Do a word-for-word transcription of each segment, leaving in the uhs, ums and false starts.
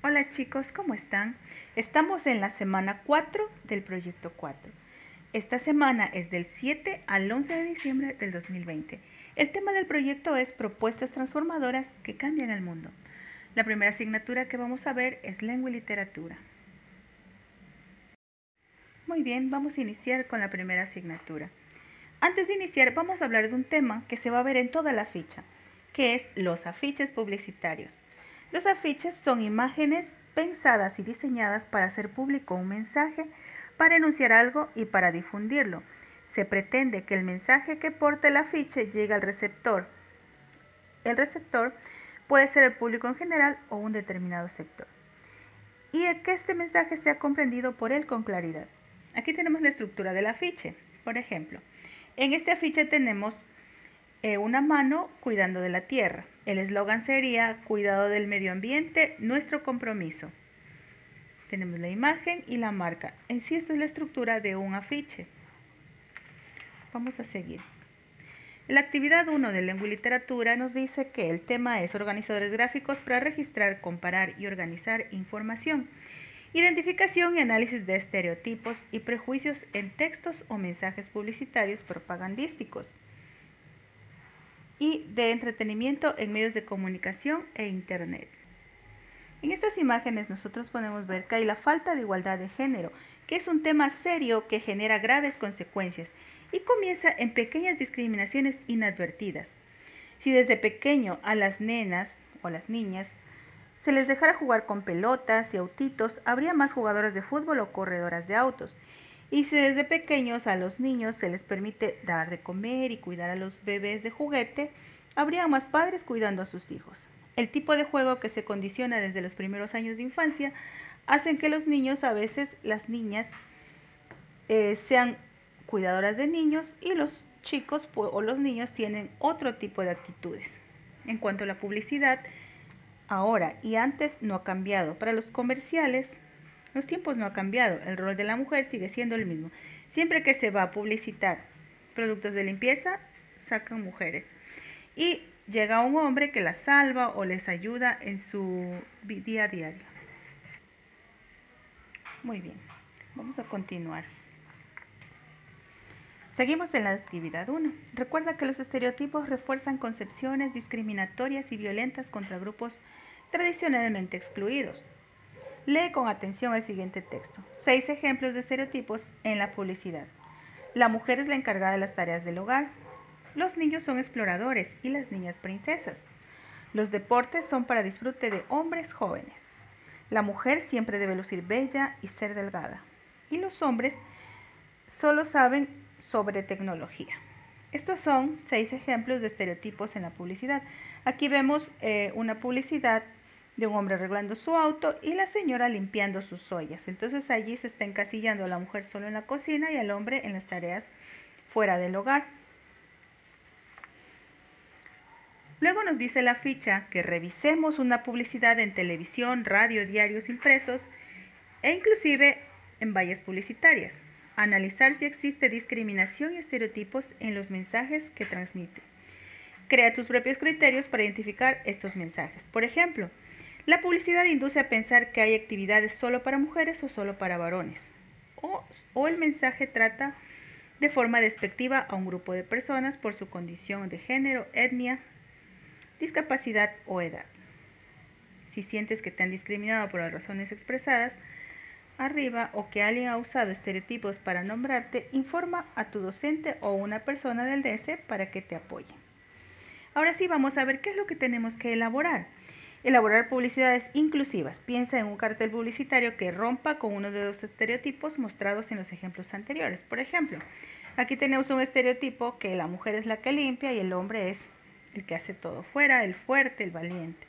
Hola chicos, ¿cómo están? Estamos en la semana cuatro del proyecto cuatro. Esta semana es del siete al once de diciembre del dos mil veinte. El tema del proyecto es propuestas transformadoras que cambian el mundo. La primera asignatura que vamos a ver es lengua y literatura. Muy bien, vamos a iniciar con la primera asignatura. Antes de iniciar, vamos a hablar de un tema que se va a ver en toda la ficha, que es los afiches publicitarios. Los afiches son imágenes pensadas y diseñadas para hacer público un mensaje, para enunciar algo y para difundirlo. Se pretende que el mensaje que porta el afiche llegue al receptor. El receptor puede ser el público en general o un determinado sector. Y que este mensaje sea comprendido por él con claridad. Aquí tenemos la estructura del afiche. Por ejemplo, en este afiche tenemos eh, una mano cuidando de la tierra. El eslogan sería cuidado del medio ambiente, nuestro compromiso. Tenemos la imagen y la marca. En sí esta es la estructura de un afiche. Vamos a seguir. La actividad uno de lengua y literatura nos dice que el tema es organizadores gráficos para registrar, comparar y organizar información. Identificación y análisis de estereotipos y prejuicios en textos o mensajes publicitarios propagandísticos. Y de entretenimiento en medios de comunicación e internet. En estas imágenes nosotros podemos ver que hay la falta de igualdad de género, que es un tema serio que genera graves consecuencias y comienza en pequeñas discriminaciones inadvertidas. Si desde pequeño a las nenas o a las niñas se les dejara jugar con pelotas y autitos, habría más jugadoras de fútbol o corredoras de autos. Y si desde pequeños a los niños se les permite dar de comer y cuidar a los bebés de juguete, habría más padres cuidando a sus hijos. El tipo de juego que se condiciona desde los primeros años de infancia hacen que los niños, a veces las niñas, eh, sean cuidadoras de niños y los chicos o los niños tienen otro tipo de actitudes. En cuanto a la publicidad, ahora y antes no ha cambiado. Para los comerciales, los tiempos no han cambiado, el rol de la mujer sigue siendo el mismo. Siempre que se va a publicitar productos de limpieza, sacan mujeres. Y llega un hombre que las salva o les ayuda en su día a diario. Muy bien, vamos a continuar. Seguimos en la actividad uno. Recuerda que los estereotipos refuerzan concepciones discriminatorias y violentas contra grupos tradicionalmente excluidos. Lee con atención el siguiente texto. Seis ejemplos de estereotipos en la publicidad. La mujer es la encargada de las tareas del hogar. Los niños son exploradores y las niñas princesas. Los deportes son para disfrute de hombres jóvenes. La mujer siempre debe lucir bella y ser delgada. Y los hombres solo saben sobre tecnología. Estos son seis ejemplos de estereotipos en la publicidad. Aquí vemos eh, una publicidad de un hombre arreglando su auto y la señora limpiando sus ollas. Entonces allí se está encasillando a la mujer solo en la cocina y al hombre en las tareas fuera del hogar. Luego nos dice la ficha que revisemos una publicidad en televisión, radio, diarios impresos e inclusive en vallas publicitarias. Analizar si existe discriminación y estereotipos en los mensajes que transmite. Crea tus propios criterios para identificar estos mensajes. Por ejemplo, la publicidad induce a pensar que hay actividades solo para mujeres o solo para varones. O, o el mensaje trata de forma despectiva a un grupo de personas por su condición de género, etnia, discapacidad o edad. Si sientes que te han discriminado por las razones expresadas arriba o que alguien ha usado estereotipos para nombrarte, informa a tu docente o una persona del D S para que te apoye. Ahora sí vamos a ver qué es lo que tenemos que elaborar. Elaborar publicidades inclusivas. Piensa en un cartel publicitario que rompa con uno de los estereotipos mostrados en los ejemplos anteriores. Por ejemplo, aquí tenemos un estereotipo que la mujer es la que limpia y el hombre es el que hace todo fuera, el fuerte, el valiente.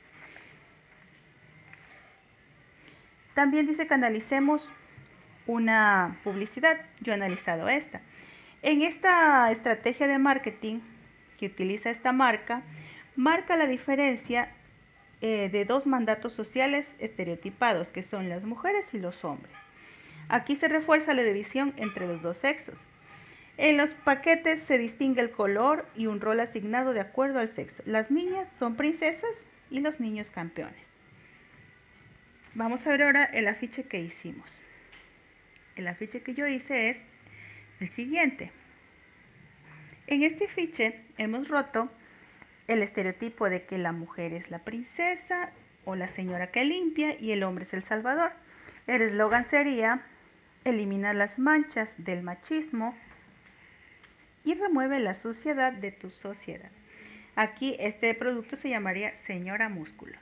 También dice que analicemos una publicidad. Yo he analizado esta. En esta estrategia de marketing que utiliza esta marca, marca la diferencia eh, de dos mandatos sociales estereotipados, que son las mujeres y los hombres. Aquí se refuerza la división entre los dos sexos. En los paquetes se distingue el color y un rol asignado de acuerdo al sexo. Las niñas son princesas y los niños campeones. Vamos a ver ahora el afiche que hicimos. El afiche que yo hice es el siguiente. En este afiche hemos roto el estereotipo de que la mujer es la princesa o la señora que limpia y el hombre es el salvador. El eslogan sería: elimina las manchas del machismo y remueve la suciedad de tu sociedad. Aquí este producto se llamaría Señora Músculos.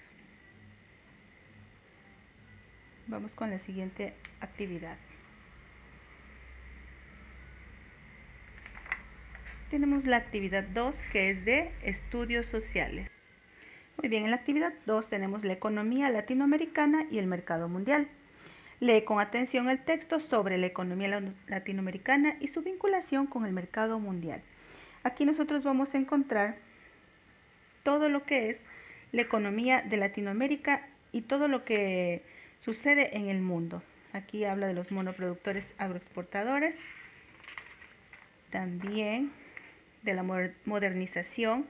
Vamos con la siguiente actividad. Tenemos la actividad dos, que es de estudios sociales. Muy bien, en la actividad dos tenemos la economía latinoamericana y el mercado mundial. Lee con atención el texto sobre la economía latinoamericana y su vinculación con el mercado mundial. Aquí nosotros vamos a encontrar todo lo que es la economía de Latinoamérica y todo lo que sucede en el mundo. Aquí habla de los monoproductores agroexportadores, también de la modernización.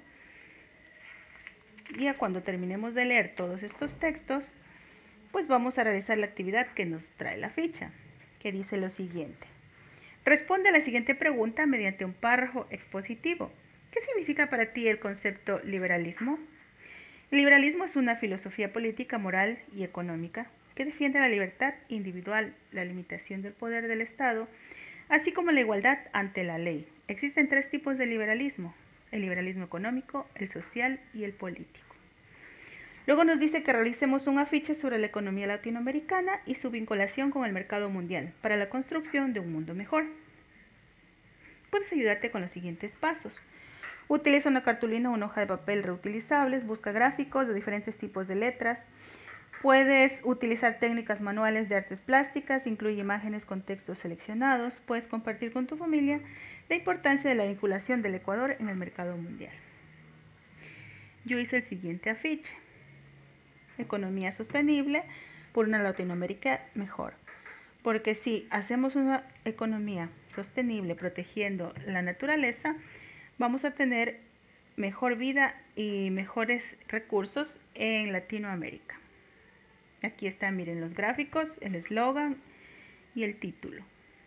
Y ya cuando terminemos de leer todos estos textos, pues vamos a realizar la actividad que nos trae la ficha, que dice lo siguiente. Responde a la siguiente pregunta mediante un párrafo expositivo. ¿Qué significa para ti el concepto liberalismo? El liberalismo es una filosofía política, moral y económica que defiende la libertad individual, la limitación del poder del Estado, así como la igualdad ante la ley. Existen tres tipos de liberalismo: el liberalismo económico, el social y el político. Luego nos dice que realicemos un afiche sobre la economía latinoamericana y su vinculación con el mercado mundial para la construcción de un mundo mejor. Puedes ayudarte con los siguientes pasos. Utiliza una cartulina o una hoja de papel reutilizables, busca gráficos de diferentes tipos de letras. Puedes utilizar técnicas manuales de artes plásticas, incluye imágenes con textos seleccionados. Puedes compartir con tu familia la importancia de la vinculación del Ecuador en el mercado mundial. Yo hice el siguiente afiche: economía sostenible por una Latinoamérica mejor. Porque si hacemos una economía sostenible protegiendo la naturaleza, vamos a tener mejor vida y mejores recursos en Latinoamérica. Aquí están, miren, los gráficos, el eslogan y el título.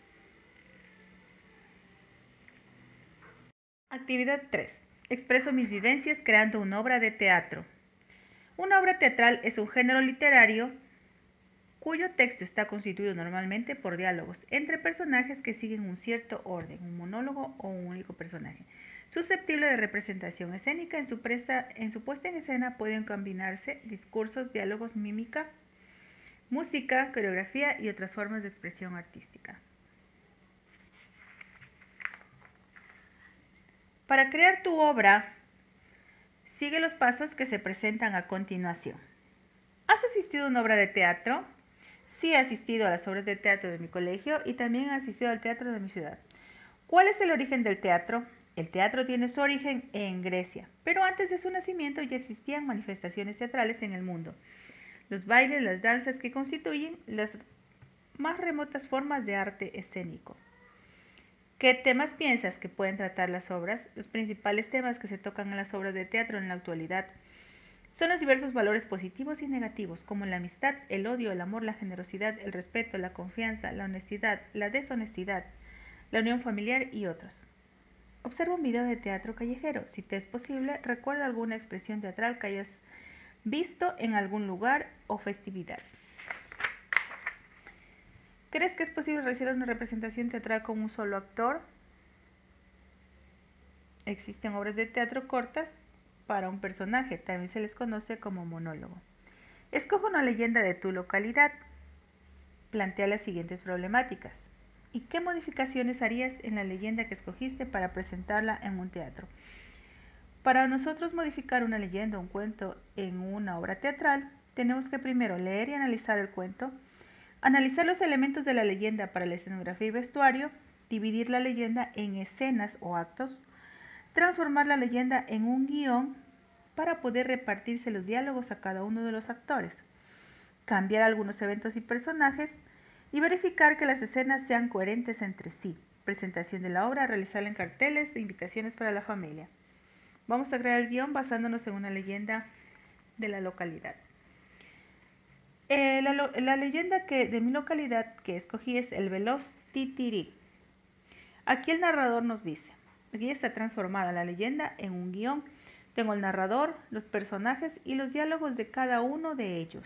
Actividad tres. Expreso mis vivencias creando una obra de teatro. Una obra teatral es un género literario cuyo texto está constituido normalmente por diálogos entre personajes que siguen un cierto orden, un monólogo o un único personaje. Susceptible de representación escénica, en su, presa, en su puesta en escena pueden combinarse discursos, diálogos, mímica, música, coreografía y otras formas de expresión artística. Para crear tu obra, sigue los pasos que se presentan a continuación. ¿Has asistido a una obra de teatro? Sí, he asistido a las obras de teatro de mi colegio y también he asistido al teatro de mi ciudad. ¿Cuál es el origen del teatro? El teatro tiene su origen en Grecia, pero antes de su nacimiento ya existían manifestaciones teatrales en el mundo. Los bailes, las danzas que constituyen las más remotas formas de arte escénico. ¿Qué temas piensas que pueden tratar las obras? Los principales temas que se tocan en las obras de teatro en la actualidad son los diversos valores positivos y negativos, como la amistad, el odio, el amor, la generosidad, el respeto, la confianza, la honestidad, la deshonestidad, la unión familiar y otros. Observa un video de teatro callejero. Si te es posible, recuerda alguna expresión teatral que hayas visto en algún lugar o festividad. ¿Crees que es posible realizar una representación teatral con un solo actor? Existen obras de teatro cortas para un personaje, también se les conoce como monólogo. Escoge una leyenda de tu localidad. Plantea las siguientes problemáticas. ¿Y qué modificaciones harías en la leyenda que escogiste para presentarla en un teatro? Para nosotros modificar una leyenda o un cuento en una obra teatral, tenemos que primero leer y analizar el cuento, analizar los elementos de la leyenda para la escenografía y vestuario, dividir la leyenda en escenas o actos, transformar la leyenda en un guión para poder repartirse los diálogos a cada uno de los actores, cambiar algunos eventos y personajes y verificar que las escenas sean coherentes entre sí. Presentación de la obra, realizarla en carteles e invitaciones para la familia. Vamos a crear el guión basándonos en una leyenda de la localidad. Eh, la, la leyenda que, de mi localidad que escogí es el veloz titirí. Aquí el narrador nos dice, aquí está transformada la leyenda en un guión. Tengo el narrador, los personajes y los diálogos de cada uno de ellos.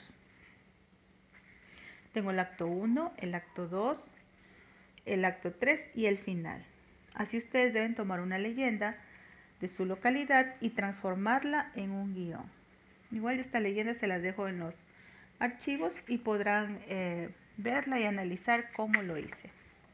Tengo el acto uno, el acto dos, el acto tres y el final. Así ustedes deben tomar una leyenda de su localidad y transformarla en un guión. Igual esta leyenda se las dejo en los archivos y podrán eh, verla y analizar cómo lo hice.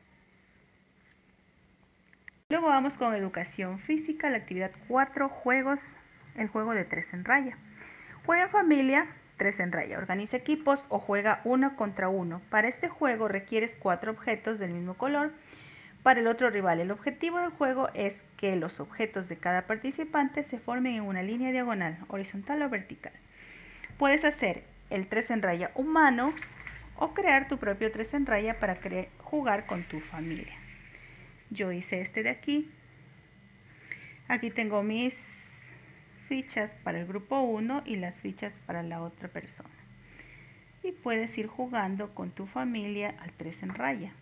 Luego vamos con educación física, la actividad cuatro, juegos, el juego de tres en raya. Juega en familia, tres en raya. Organiza equipos o juega uno contra uno. Para este juego requieres cuatro objetos del mismo color para el otro rival. El objetivo del juego es que los objetos de cada participante se formen en una línea diagonal, horizontal o vertical. Puedes hacer el tres en raya humano o crear tu propio tres en raya para jugar con tu familia. Yo hice este de aquí. Aquí tengo mis fichas para el grupo uno y las fichas para la otra persona. Y puedes ir jugando con tu familia al tres en raya.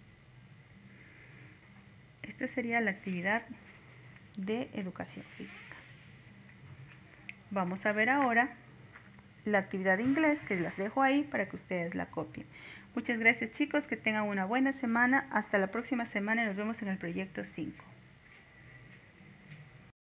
Esta sería la actividad de educación física. Vamos a ver ahora la actividad de inglés, que las dejo ahí para que ustedes la copien. Muchas gracias, chicos, que tengan una buena semana. Hasta la próxima semana y nos vemos en el proyecto cinco.